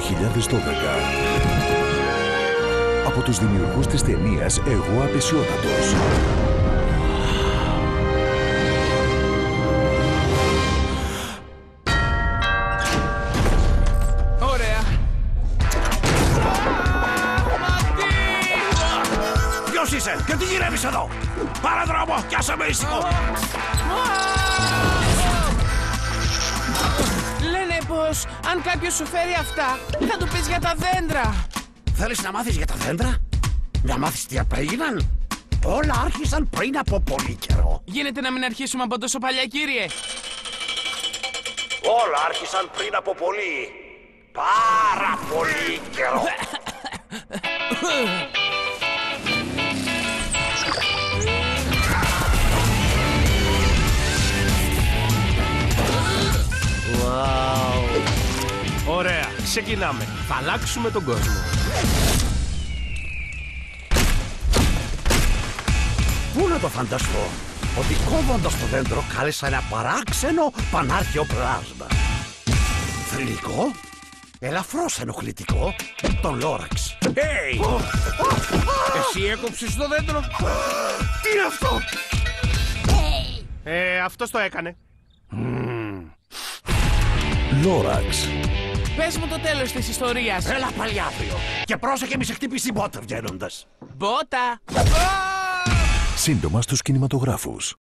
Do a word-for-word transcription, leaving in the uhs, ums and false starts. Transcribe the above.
χιλιάδες δώδεκα. Από τους δημιουργούς της ταινίας «Εγώ Απεσιότατος». Ωραία. Ποιος είσαι και τι γυρεύεις εδώ? Πάρε δρόμο κι άσε με ήσυχο. Λένε πως αν κάποιος σου φέρει αυτά θα του πεις για τα δέντρα. Θέλεις να μάθεις για τα δέντρα? Να μάθεις τι απέγιναν? Όλα άρχισαν πριν από πολύ καιρό. Γίνεται να μην αρχίσουμε από τόσο παλιά, κύριε? Όλα άρχισαν πριν από πολύ, πάρα πολύ καιρό. Wow. Ωραία, ξεκινάμε. Θα αλλάξουμε τον κόσμο. Πού να το φανταστώ ότι κόβοντας το δέντρο κάλεσα ένα παράξενο πανάρχαιο πλάσμα. Θρυλικό, ελαφρώς ενοχλητικό, τον Λόραξ. Hey! Εσύ έκοψες το δέντρο? Τι είναι αυτό? Ε, αυτός το έκανε. Λόραξ. Πες μου το τέλος της ιστορίας. Έλα πάλι αύριο και πρόσεχε μη σε χτυπήσει μπότα βγαίνοντας. Μπότα. Σύντομα στους κινηματογράφους.